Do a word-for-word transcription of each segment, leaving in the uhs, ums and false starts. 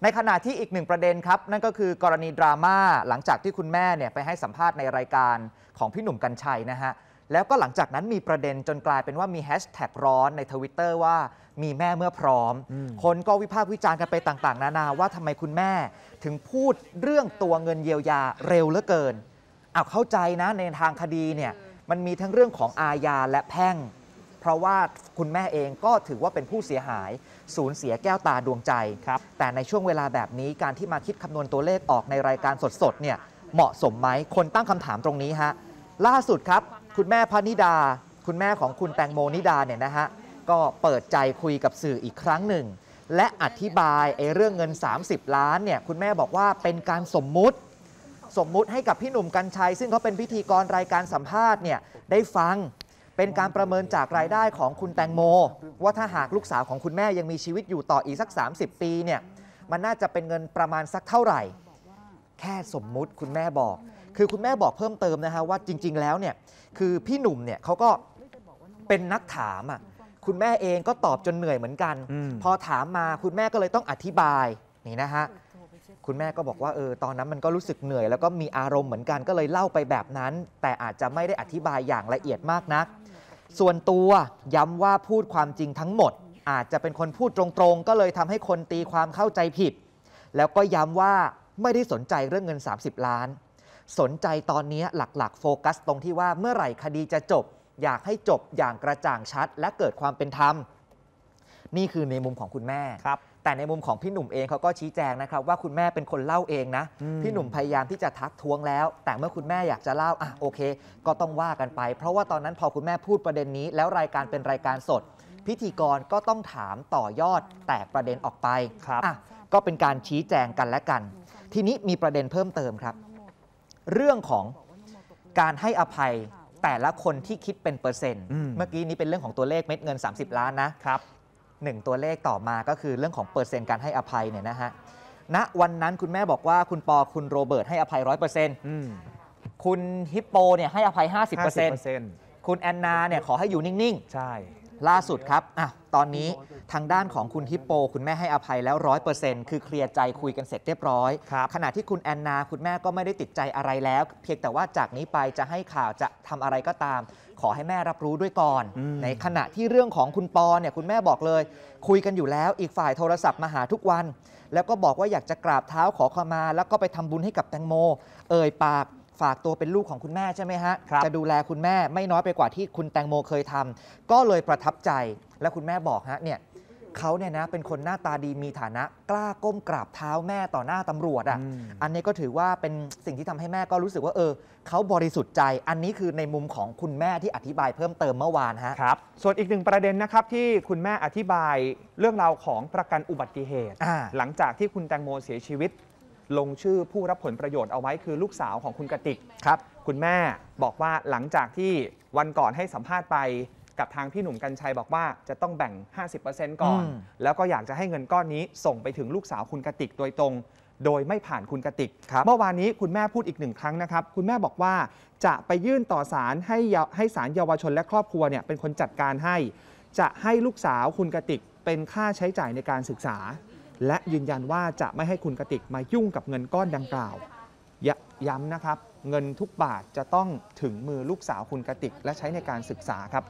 ในขณะที่อีกหนึ่งประเด็นครับนั่นก็คือกรณีดราม่าหลังจากที่คุณแม่เนี่ยไปให้สัมภาษณ์ในรายการของพี่หนุ่มกรรชัยนะฮะแล้วก็หลังจากนั้นมีประเด็นจนกลายเป็นว่ามีแฮชแท็กร้อนใน ทวิตเตอร์ ว่ามีแม่เมื่อพร้อมคนก็วิพากษ์วิจารณ์กันไปต่างๆนานาว่าทำไมคุณแม่ถึงพูดเรื่องตัวเงินเยียวยาเร็วเหลือเกินเอาเข้าใจนะในทางคดีเนี่ยมันมีทั้งเรื่องของอาญาและแพ่งเพราะว่าคุณแม่เองก็ถือว่าเป็นผู้เสียหายสูญเสียแก้วตาดวงใจครับแต่ในช่วงเวลาแบบนี้การที่มาคิดคำนวณตัวเลขออกในรายการสดๆเนี่ยเหมาะสมไหมคนตั้งคำถามตรงนี้ฮะล่าสุดครับคุณแม่พนิดาคุณแม่ของคุณแตงโมนิดาเนี่ยนะฮะก็เปิดใจคุยกับสื่ออีกครั้งหนึ่งและอธิบายไอ้เรื่องเงินสามสิบล้านเนี่ยคุณแม่บอกว่าเป็นการสมมุติสมมุติให้กับพี่หนุ่มกรรชัยซึ่งเขาเป็นพิธีกรรายการสัมภาษณ์เนี่ยได้ฟังเป็นการประเมินจากรายได้ของคุณแตงโมว่าถ้าหากลูกสาวของคุณแม่ยังมีชีวิตอยู่ต่ออีกสักสามสิบปีเนี่ยมันน่าจะเป็นเงินประมาณสักเท่าไหร่แค่สมมุติคุณแม่บอกคือคุณแม่บอกเพิ่มเติมนะฮะว่าจริงๆแล้วเนี่ยคือพี่หนุ่มเนี่ยเขาก็เป็นนักถามอ่ะคุณแม่เองก็ตอบจนเหนื่อยเหมือนกันพอถามมาคุณแม่ก็เลยต้องอธิบายนี่นะฮะคุณแม่ก็บอกว่าเออตอนนั้นมันก็รู้สึกเหนื่อยแล้วก็มีอารมณ์เหมือนกันก็เลยเล่าไปแบบนั้นแต่อาจจะไม่ได้อธิบายอย่างละเอียดมากนักส่วนตัวย้ำว่าพูดความจริงทั้งหมดอาจจะเป็นคนพูดตรงๆก็เลยทำให้คนตีความเข้าใจผิดแล้วก็ย้ำว่าไม่ได้สนใจเรื่องเงินสามสิบล้านสนใจตอนนี้หลักๆโฟกัสตรงที่ว่าเมื่อไหร่คดีจะจบอยากให้จบอย่างกระจ่างชัดและเกิดความเป็นธรรมนี่คือในมุมของคุณแม่ครับแต่ในมุมของพี่หนุ่มเองเขาก็ชี้แจงนะครับว่าคุณแม่เป็นคนเล่าเองนะพี่หนุ่มพยายามที่จะทักท้วงแล้วแต่เมื่อคุณแม่อยากจะเล่าอ่ะโอเคก็ต้องว่ากันไปเพราะว่าตอนนั้นพอคุณแม่พูดประเด็นนี้แล้วรายการเป็นรายการสดพิธีกรก็ต้องถามต่อยอดแตกประเด็นออกไปครับอ่ะก็เป็นการชี้แจงกันและกันทีนี้มีประเด็นเพิ่มเติมครับเรื่องของการให้อภัยแต่ละคนที่คิดเป็นเปอร์เซ็นต์เมื่อกี้นี้เป็นเรื่องของตัวเลขเม็ดเงินสามสิบล้านนะครับหนึ่งตัวเลขต่อมาก็คือเรื่องของเปอร์เซ็นต์การให้อภัยเนี่ยนะฮะณวันนั้นคุณแม่บอกว่าคุณปอคุณโรเบิร์ตให้อภัย ร้อยเปอร์เซ็นต์ คุณฮิปโปเนี่ยให้อภัย ห้าสิบเปอร์เซ็นต์ คุณแอนนาเนี่ยขอให้อยู่นิ่งๆใช่ล่าสุดครับอ่ะตอนนี้ทางด้านของคุณฮิปโปคุณแม่ให้อภัยแล้ว ร้อยเปอร์เซ็นต์ คือเคลียร์ใจคุยกันเสร็จเรียบร้อยขณะที่คุณแอนนาคุณแม่ก็ไม่ได้ติดใจอะไรแล้วเพียงแต่ว่าจากนี้ไปจะให้ข่าวจะทำอะไรก็ตามขอให้แม่รับรู้ด้วยก่อนในขณะที่เรื่องของคุณปอเนี่ยคุณแม่บอกเลยคุยกันอยู่แล้วอีกฝ่ายโทรศัพท์มาหาทุกวันแล้วก็บอกว่าอยากจะกราบเท้าขอขมาแล้วก็ไปทำบุญให้กับแตงโมเอ่ยปากฝากตัวเป็นลูกของคุณแม่ใช่ไหมฮะจะดูแลคุณแม่ไม่น้อยไปกว่าที่คุณแตงโมเคยทำก็เลยประทับใจและคุณแม่บอกฮะเนี่ยเขาเนี่ยนะเป็นคนหน้าตาดีมีฐานะกล้าก้มกราบเท้าแม่ต่อหน้าตำรวจอ่ะ อ, อันนี้ก็ถือว่าเป็นสิ่งที่ทำให้แม่ก็รู้สึกว่าเออเขาบริสุทธิ์ใจอันนี้คือในมุมของคุณแม่ที่อธิบายเพิ่มเติมเมื่อวานฮะครับส่วนอีกหนึ่งประเด็นนะครับที่คุณแม่อธิบายเรื่องราวของประกันอุบัติเหตุหลังจากที่คุณแตงโมเสียชีวิตลงชื่อผู้รับผลประโยชน์เอาไว้คือลูกสาวของคุณกติกครับคุณแม่บอกว่าหลังจากที่วันก่อนให้สัมภาษณ์ไปกับทางพี่หนุ่มกรรชัยบอกว่าจะต้องแบ่ง ห้าสิบเปอร์เซ็นต์ ก่อนแล้วก็อยากจะให้เงินก้อนนี้ส่งไปถึงลูกสาวคุณกติกโดยตรงโดยไม่ผ่านคุณกติกเมื่อวานนี้คุณแม่พูดอีกหนึ่งครั้งนะครับคุณแม่บอกว่าจะไปยื่นต่อศาลให้ให้ศาลเยาวชนและครอบครัวเนี่ยเป็นคนจัดการให้จะให้ลูกสาวคุณกติกเป็นค่าใช้จ่ายในการศึกษาและยืนยันว่าจะไม่ให้คุณกติกมายุ่งกับเงินก้อนดังกล่าวย้ำนะครับเงินทุกบาทจะต้องถึงมือลูกสาวคุณกติกและใช้ในการศึกษาครับ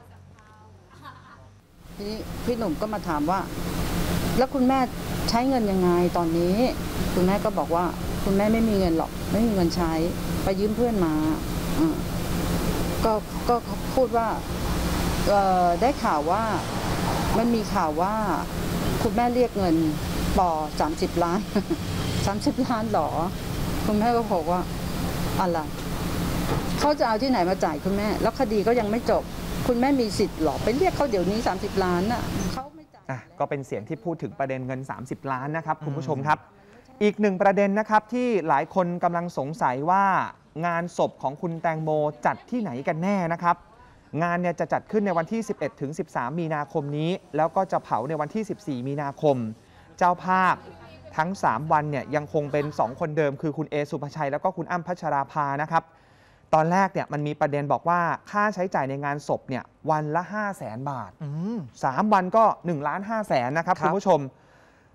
ทีนี้พี่หนุ่มก็มาถามว่าแล้วคุณแม่ใช้เงินยังไงตอนนี้คุณแม่ก็บอกว่าคุณแม่ไม่มีเงินหรอกไม่มีเงินใช้ไปยืมเพื่อนมาก็ก็พูดว่าได้ข่าวว่ามันมีข่าวว่าคุณแม่เรียกเงินปอสามสิบล้านสามสิบล้านหรอคุณแม่ก็บอกว่าอะไรเขาจะเอาที่ไหนมาจ่ายคุณแม่แล้วคดีก็ยังไม่จบคุณแม่มีสิทธิ์หรอไปเรียกเขาเดี๋ยวนี้สามสิบล้านน่ะเขาไม่จ่ายอ่ะก็เป็นเสียงที่พูดถึงประเด็นเงินสามสิบล้านนะครับคุณผู้ชมครับอีกหนึ่งประเด็นนะครับที่หลายคนกำลังสงสัยว่างานศพของคุณแตงโมจัดที่ไหนกันแน่นะครับงานเนี่ยจะจัดขึ้นในวันที่สิบเอ็ดถึงสิบสามมีนาคมนี้แล้วก็จะเผาในวันที่สิบสี่มีนาคมเจ้าภาพทั้งสามวันเนี่ยยังคงเป็นสองคนเดิมคือคุณเอสุภชัยแล้วก็คุณอ้ำพัชราภานะครับตอนแรกเนี่ยมันมีประเด็นบอกว่าค่าใช้จ่ายในงานศพเนี่ยวันละ ห้าแสน บาทสามวันก็หนึ่งล้านห้าแสนนะครับคุณผู้ชม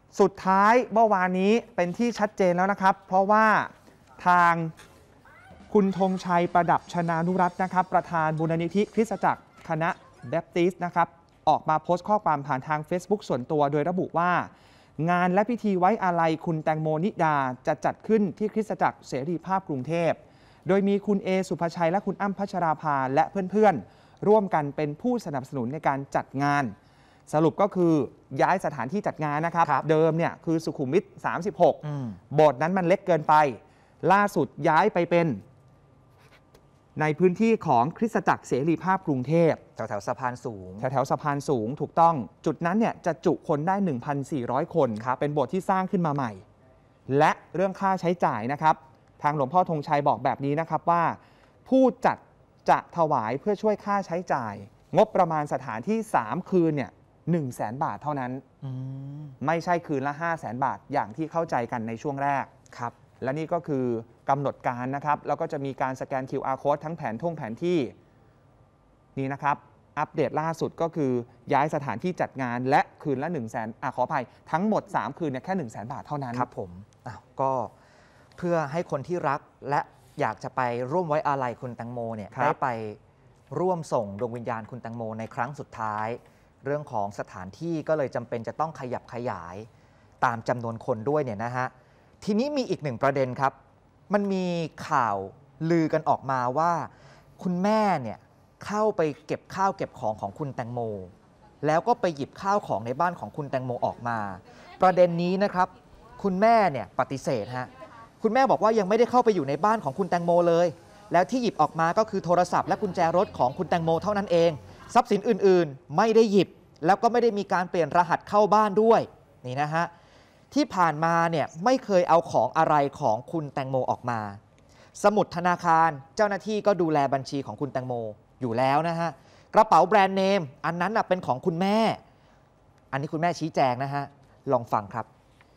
สุดท้ายเมื่อวานนี้เป็นที่ชัดเจนแล้วนะครับเพราะว่าทางคุณธงชัยประดับชนานุรัตน์นะครับประธานมูลนิธิคริสตจักรคณะแบปติสต์นะครับออกมาโพสต์ข้อความผ่านทาง Facebook ส่วนตัวโดยระบุว่างานและพิธีไว้อาลัยคุณแตงโมนิดาจะจัดขึ้นที่คริสตจักรเสรีภาพกรุงเทพโดยมีคุณเอสุภชัยและคุณอ้ำพัชราภาและเพื่อนๆร่วมกันเป็นผู้สนับสนุนในการจัดงานสรุปก็คือย้ายสถานที่จัดงานนะครับเดิมเนี่ยคือสุขุมวิทสามสิบหกโบสถ์นั้นมันเล็กเกินไปล่าสุดย้ายไปเป็นในพื้นที่ของคริสตจักรเสรีภาพกรุงเทพแถวแถวสะพานสูงแถวแถวสะพานสูงถูกต้องจุดนั้นเนี่ยจะจุคนได้ หนึ่งพันสี่ร้อย คนเป็นโบสถ์ที่สร้างขึ้นมาใหม่และเรื่องค่าใช้จ่ายนะครับทางหลวงพ่อธงชัยบอกแบบนี้นะครับว่าผู้จัดจะถวายเพื่อช่วยค่าใช้จ่ายงบประมาณสถานที่สามคืนเนี่ยหนึ่งแสนบาทเท่านั้นไม่ใช่คืนละ ห้าแสนบาทอย่างที่เข้าใจกันในช่วงแรกครับและนี่ก็คือกำหนดการนะครับแล้วก็จะมีการสแกน คิว อาร์ Code ทั้งแผนท่งแผนที่นี่นะครับอัปเดตล่าสุดก็คือย้ายสถานที่จัดงานและคืนละ หนึ่งแสน อ่ะขออภัยทั้งหมดสามคืนเนี่ยแค่ หนึ่งแสน บาทเท่านั้นครับผมอ้าวก็เพื่อให้คนที่รักและอยากจะไปร่วมไว้อาลัยคุณแตงโมเนี่ยได้ไปร่วมส่งดวงวิญญาณคุณแตงโมในครั้งสุดท้ายเรื่องของสถานที่ก็เลยจำเป็นจะต้องขยับขยายตามจำนวนคนด้วยเนี่ยนะฮะทีนี้มีอีกหนึ่งประเด็นครับมันมีข่าวลือกันออกมาว่าคุณแม่เนี่ยเข้าไปเก็บข้าวเก็บของของคุณแตงโมแล้วก็ไปหยิบข้าวของในบ้านของคุณแตงโมออกมาประเด็นนี้นะครับคุณแม่เนี่ยปฏิเสธฮะคุณแม่บอกว่ายังไม่ได้เข้าไปอยู่ในบ้านของคุณแตงโมเลยแล้วที่หยิบออกมาก็คือโทรศัพท์และกุญแจรถของคุณแตงโมเท่านั้นเองทรัพย์สินอื่นๆไม่ได้หยิบแล้วก็ไม่ได้มีการเปลี่ยนรหัสเข้าบ้านด้วยนี่นะฮะที่ผ่านมาเนี่ยไม่เคยเอาของอะไรของคุณแตงโมออกมาสมุดธนาคารเจ้าหน้าที่ก็ดูแลบัญชีของคุณแตงโมอยู่แล้วนะฮะกระเป๋าแบรนด์เนมอันนั้นน่ะเป็นของคุณแม่อันนี้คุณแม่ชี้แจงนะฮะลองฟังครับ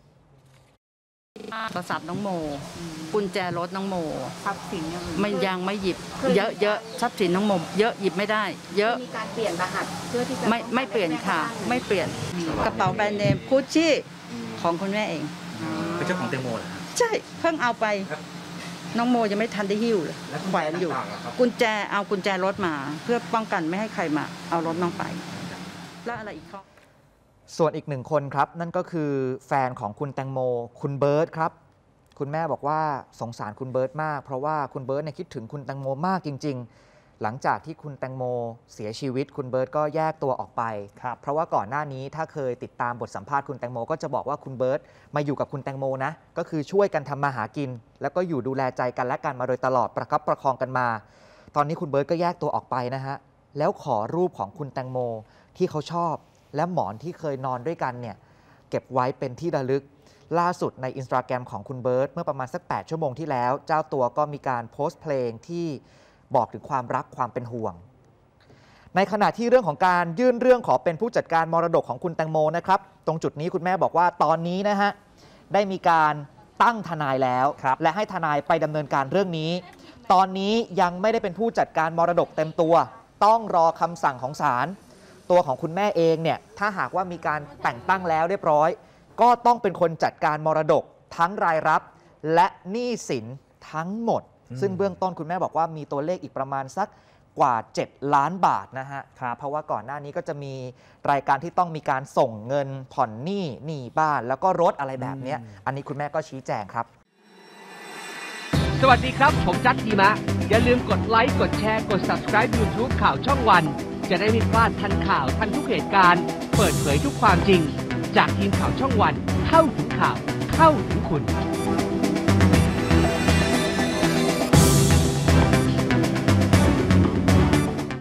โทรศัพท์น้องโมกุญแจรถน้องโมทรัพย์สินยังไม่ยังไม่หยิบเยอะเยอะทรัพย์สินน้องโมเยอะหยิบไม่ได้เยอะมีการเปลี่ยนรหัสเพื่อที่จะไม่ไม่เปลี่ยนค่ะไม่เปลี่ยนกระเป๋าแบรนด์เนมกุชชี่ของคุณแม่เองเป็นเจ้าของแตงโมเหรอใช่เพิ่งเอาไปน้องโมยังไม่ทันได้หิ้วเลยแขวนอยู่กุญแจเอากุญแจรถมาเพื่อป้องกันไม่ให้ใครมาเอารถน้องไปแล้วอะไรอีกข้อส่วนอีกหนึ่งคนครับนั่นก็คือแฟนของคุณแตงโมคุณเบิร์ตครับคุณแม่บอกว่าสงสารคุณเบิร์ตมากเพราะว่าคุณเบิร์ตเนี่ยคิดถึงคุณแตงโมมากจริงๆหลังจากที่คุณแตงโมเสียชีวิตคุณเบิร์ตก็แยกตัวออกไปเพราะว่าก่อนหน้านี้ถ้าเคยติดตามบทสัมภาษณ์คุณแตงโมก็จะบอกว่าคุณเบิร์ตมาอยู่กับคุณแตงโมนะก็คือช่วยกันทำมาหากินแล้วก็อยู่ดูแลใจกันและกันมาโดยตลอดประคับประคองกันมาตอนนี้คุณเบิร์ตก็แยกตัวออกไปนะฮะแล้วขอรูปของคุณแตงโมที่เขาชอบและหมอนที่เคยนอนด้วยกันเนี่ยเก็บไว้เป็นที่ระลึกล่าสุดใน Instagram ของคุณเบิร์ตเมื่อประมาณสักแปดชั่วโมงที่แล้วเจ้าตัวก็มีการโพสต์เพลงที่บอกถึงความรักความเป็นห่วงในขณะที่เรื่องของการยื่นเรื่องขอเป็นผู้จัดการมรดกของคุณแตงโมนะครับตรงจุดนี้คุณแม่บอกว่าตอนนี้นะฮะได้มีการตั้งทนายแล้วและให้ทนายไปดำเนินการเรื่องนี้ตอนนี้ยังไม่ได้เป็นผู้จัดการมรดกเต็มตัวต้องรอคำสั่งของศาลตัวของคุณแม่เองเนี่ยถ้าหากว่ามีการแต่งตั้งแล้วเรียบร้อยก็ต้องเป็นคนจัดการมรดกทั้งรายรับและหนี้สินทั้งหมดซึ่งเบื้องต้นคุณแม่บอกว่ามีตัวเลขอีกประมาณสักกว่าเจ็ดล้านบาทนะฮะเพราะว่าก่อนหน้านี้ก็จะมีรายการที่ต้องมีการส่งเงินผ่อนหนี้หนี้บ้านแล้วก็รถอะไรแบบนี้อันนี้คุณแม่ก็ชี้แจงครับสวัสดีครับผมจัดดีมะอย่าลืมกดไลค์กดแชร์กด Subscribe YouTube ข่าวช่องวันจะได้ไม่พลาดทันข่าวทันทุกเหตุการณ์เปิดเผยทุกความจริงจากทีมข่าวช่องวันเข้าถึงข่าวเข้าถึงคุณ